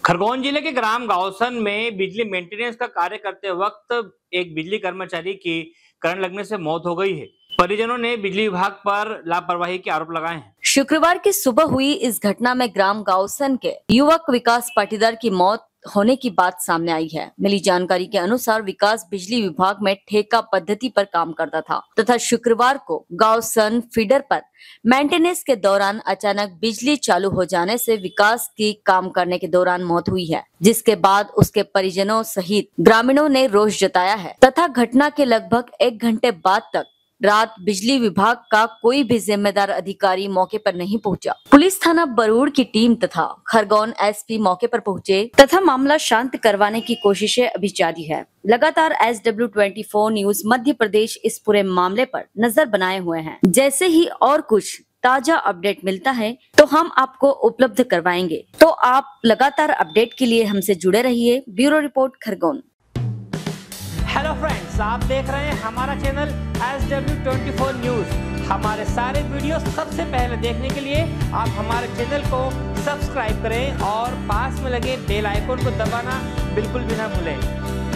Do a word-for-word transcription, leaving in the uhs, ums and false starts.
खरगोन जिले के ग्राम गावसन में बिजली मेंटेनेंस का कार्य करते वक्त एक बिजली कर्मचारी की करंट लगने से मौत हो गई है। परिजनों ने बिजली विभाग पर लापरवाही के आरोप लगाए हैं। शुक्रवार की सुबह हुई इस घटना में ग्राम गावसन के युवक विकास पाटीदार की मौत होने की बात सामने आई है। मिली जानकारी के अनुसार विकास बिजली विभाग में ठेका पद्धति पर काम करता था तथा शुक्रवार को गावसन फीडर पर मेंटेनेंस के दौरान अचानक बिजली चालू हो जाने से विकास की काम करने के दौरान मौत हुई है, जिसके बाद उसके परिजनों सहित ग्रामीणों ने रोष जताया है तथा घटना के लगभग एक घंटे बाद तक रात बिजली विभाग का कोई भी जिम्मेदार अधिकारी मौके पर नहीं पहुंचा। पुलिस थाना बरूड़ की टीम तथा खरगोन एसपी मौके पर पहुंचे तथा मामला शांत करवाने की कोशिशें अभी जारी है। लगातार एस डब्ल्यू चौबीस न्यूज मध्य प्रदेश इस पूरे मामले पर नजर बनाए हुए हैं। जैसे ही और कुछ ताजा अपडेट मिलता है तो हम आपको उपलब्ध करवाएंगे, तो आप लगातार अपडेट के लिए हमसे जुड़े रहिए। Bureau report Khargone. Hello friends, आप देख रहे हैं हमारा चैनल एस डब्ल्यू चौबीस न्यूज। हमारे सारे वीडियो सबसे पहले देखने के लिए आप हमारे चैनल को सब्सक्राइब करें और पास में लगे बेल आइकन को दबाना बिल्कुल भी ना भूलें।